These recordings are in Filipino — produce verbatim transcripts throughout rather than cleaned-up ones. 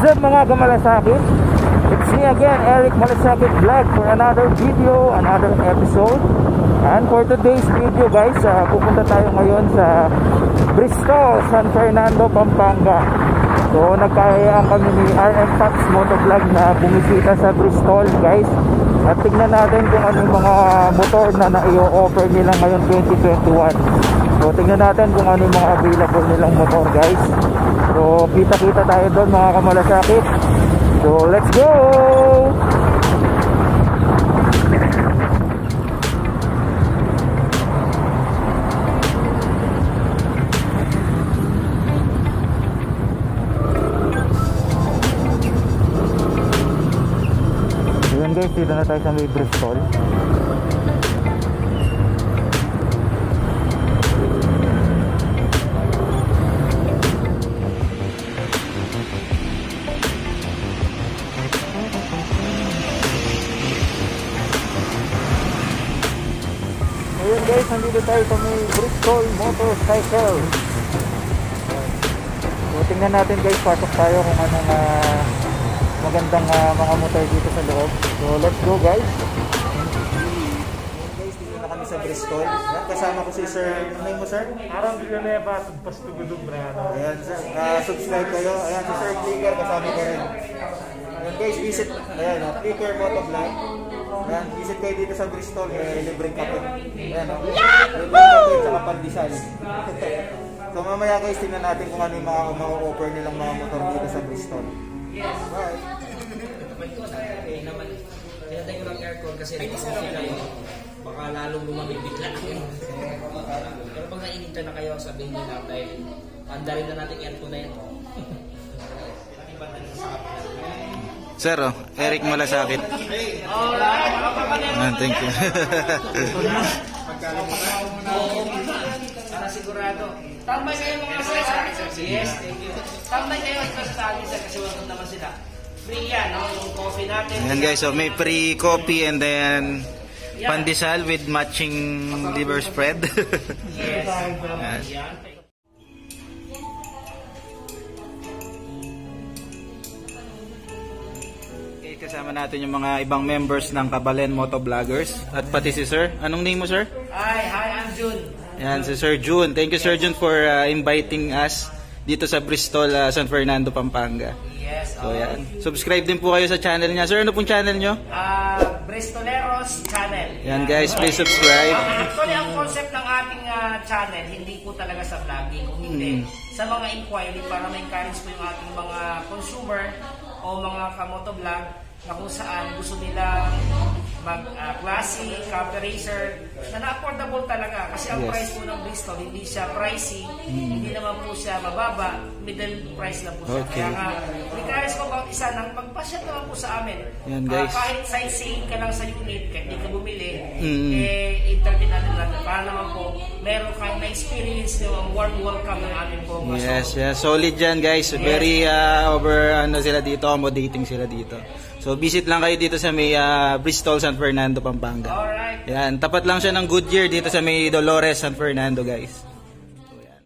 up mga kamalasakit? It's me again, Eric Malasakit Vlog, for another video, another episode. And for today's video guys, uh, pupunta tayo ngayon sa Bristol, San Fernando, Pampanga. So nagkahayaan kami ni R M Fox Motovlog na bumisita sa Bristol guys. At tignan natin kung ano yung mga motor na na-i-offer nila ngayon twenty twenty-one. So tignan natin kung ano yung mga available nilang motor guys. So kita-kita tayo doon mga kamalasakit. So let's go! Ayan guys, dito na tayo sa may Bristol. Ayan guys, nandito tayo sa may Bristol Motorcycle. So tingnan natin guys, pasok tayo kung anong uh, magandang uh, mga motor dito sa loob. So let's go guys. Ayan guys, dito na kami sa Bristol. Ayan, kasama ko si Sir, ano name mo Sir? Arang Villanueva, Pastugudog Brano. Ayan Sir, uh, subscribe kayo. Ayan si Sir Clicker, kasama ko rin. Ayan guys, visit, ayan uh, Clicker Motovlog. Ayan, visit kayo dito sa Bristol, may libreng kape. Ayan o, libreng kape at saka pandesal. So mamaya guys, tingnan natin kung ano yung mga, mga offer nilang mga motor dito sa Bristol. Yes. Bye! Eh naman, tinatay ko ng aircon kasi nag-coffee kayo. Baka lalong lumamig bigla. Pero pag nainitan na kayo, sabihin nyo lang dahil andarin na natin aircon na ito. Iba na sa Sir, oh, Eric Malasakit. Ah, thank you. Para sigurado. Tambay kayo mga sir. Yes, thank you. Tambay kayo sa akin sir kasi wag naman sila. Free yan, no? Yung coffee natin. Ayan guys, so may free coffee and then pandesal with matching liver spread. Yes. Yes. Yan. Okay, kasama natin yung mga ibang members ng Kabalen Motovloggers at pati si Sir. Anong name mo Sir? Hi, hi, I'm Jun. Ayan, si Sir Jun. Thank you Sir Jun for uh, inviting us dito sa Bristol, uh, San Fernando, Pampanga. Yes. So yan. Subscribe din po kayo sa channel niya. Sir, ano pong channel nyo? Uh, Bristoleros channel. Yan guys, please subscribe. Actually, ang concept ng ating uh, channel, hindi po talaga sa vlogging, kung hindi, Hmm. sa mga inquiry para ma-encourage po yung ating mga consumer o mga kamotovlog na kung saan gusto nila mag-classy, uh, copy racer, na na-affordable talaga. Kasi ang Yes. price po ng Bristol, hindi siya pricey, hmm. hindi naman po siya mababa, middle price lang po siya. Okay. Kaya nga, encourage ko bang isa nang magpasyal naman po sa amin. Yan, guys. Uh, kahit sightseeing ka lang sa unit, kahit hindi ka bumili, Mm. eh, entertain natin natin. Para naman po, meron kang na-experience nyo ang warm welcome ng ating po. Yes, yes. Solid yan guys. Very uh, over ano sila dito, accommodating sila dito. So visit lang kayo dito sa may uh, Bristol, San Fernando, Pampanga. Alright. Yan, tapat lang siya ng Goodyear dito sa may Dolores, San Fernando guys. So yan.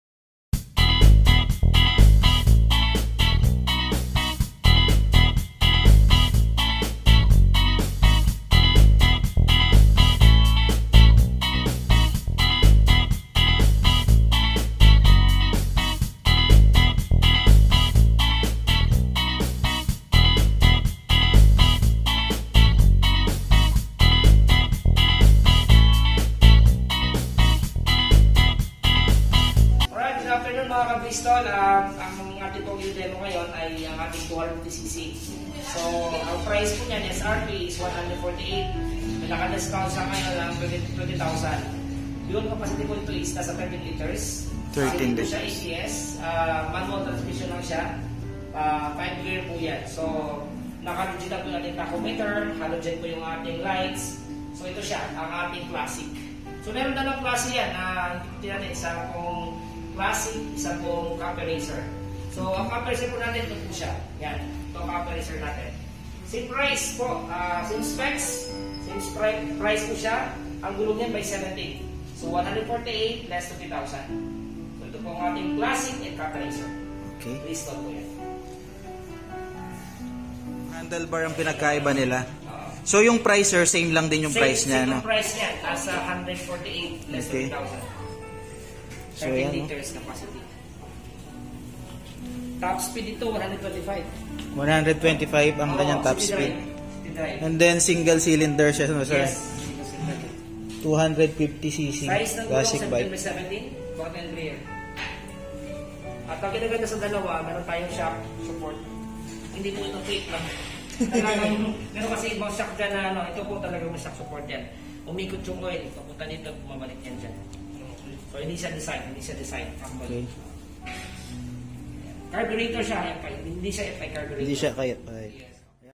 Bristol, um, ang ating pong demo ngayon ay ang ating two fifty c c. So, ang price po niyan, S R P is one forty-eight. May naka-discount siya ngayon ng twenty thousand. Yung capacity po ito is nasa thirteen liters. thirteen liters. liters. Siya A B S, uh, manual transmission lang siya. Uh, five gear po yan. So, naka-digital po yung ating tachometer, halogen po yung ating lights. So, ito siya, ang ating classic. So, meron dalawang klase yan. Uh, hindi natin isang pong classic, isang pong copy racer. So, ang copy racer po natin, ito po siya. Yan, ito ang copy racer natin. Same price po, uh, same specs, same price po siya. Ang gulong niyan by seventeen. So, one forty-eight less twenty thousand. 20,000. So, ito po ang ating classic and copy racer. Okay. Bristol po yan. Handlebar ang pinagkaiba nila. So yung price sir, same lang din yung Same, price niya, same no? yung price niya. Nasa one forty-eight less Okay. than one thousand. So, thirteen yan, no? liters capacity. Top speed ito, one twenty-five. one twenty-five ang kanyang top speed. Drive. And then single cylinder siya, no, sir? Yes. Single. two fifty cc Size ng gulong classic bike. seventeen by seventeen, front and rear. At ang kinaganda sa dalawa, meron tayong shock support. Hindi po ito fake lang. Talagang, meron kasi ibang shock dyan na ano, ito po talaga may shock support yan. Umikot yung oil, papunta dito, bumabalik yan dyan. So hindi siya design, hindi siya design. Okay. Carburetor siya, hindi siya F I carburetor. Hindi siya kayat. Okay. Yes.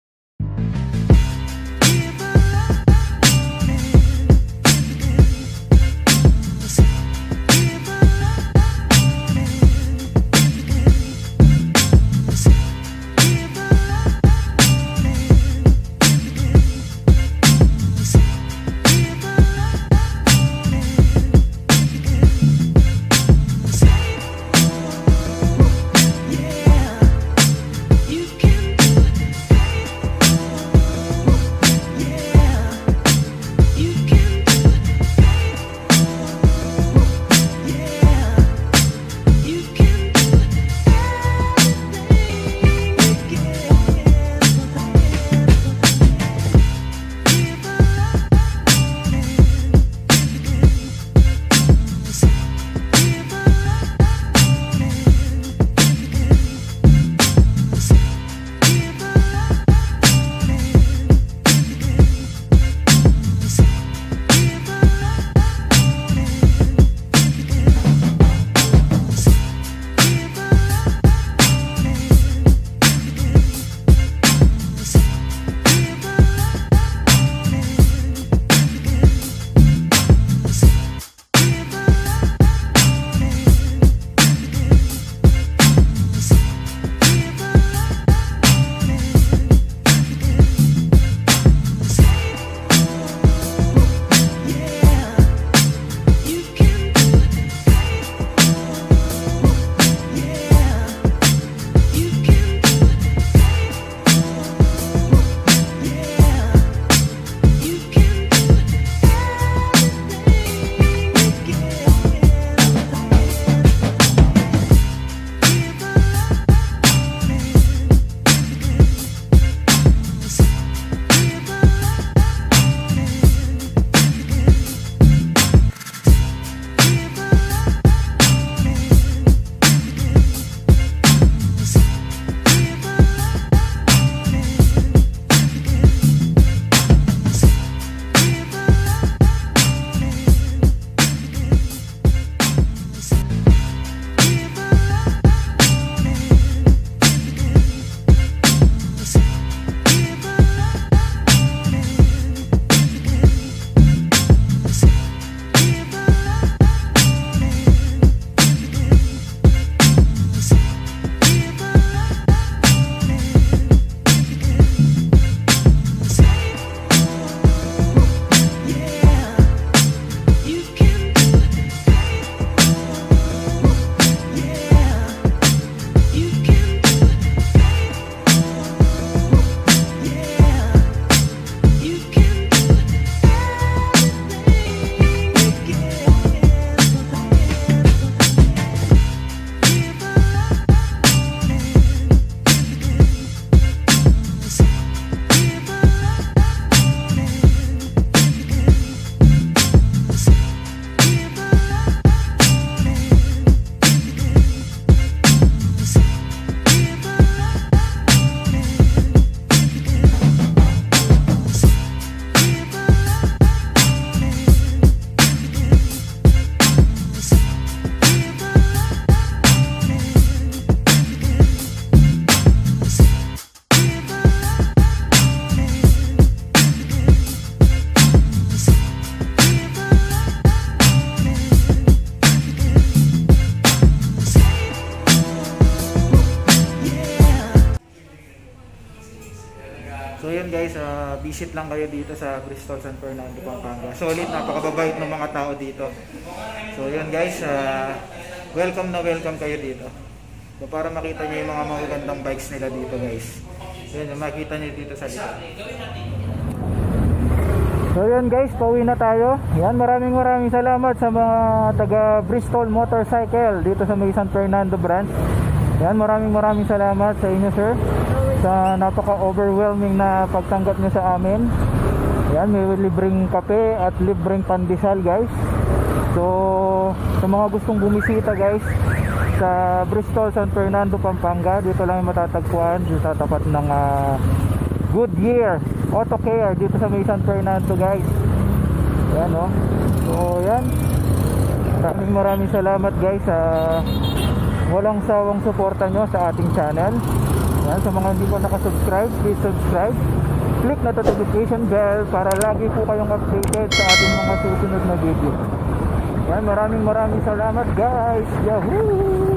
So yun guys, uh, visit lang kayo dito sa Bristol, San Fernando, Pampanga. Solid, napakababait ng mga tao dito. So yun guys, uh, welcome na welcome kayo dito. So para makita nyo yung mga magagandang bikes nila dito guys. Yan, yung makita niyo dito sa likod. Exactly. Gawin natin. So yan guys, pauwi na tayo. Yan, maraming maraming salamat sa mga taga Bristol Motorcycle dito sa may San Fernando branch. Yan, maraming maraming salamat sa inyo sir sa napaka-overwhelming na pagtanggap niyo sa amin. Yan, may libreng kape at libreng pandesal guys. So sa mga gustong bumisita guys sa Bristol, San Fernando, Pampanga, dito lang yung matatagpuan dito sa tapat ng uh, Goodyear Auto Care dito sa may San Fernando guys. Yan o. So yan, maraming maraming salamat guys sa walang sawang suporta nyo sa ating channel. Yan, sa mga hindi po nakasubscribe, please subscribe, click na notification bell para lagi po kayong updated sa ating mga susunod na video. Yan, maraming maraming salamat guys. Yahoo!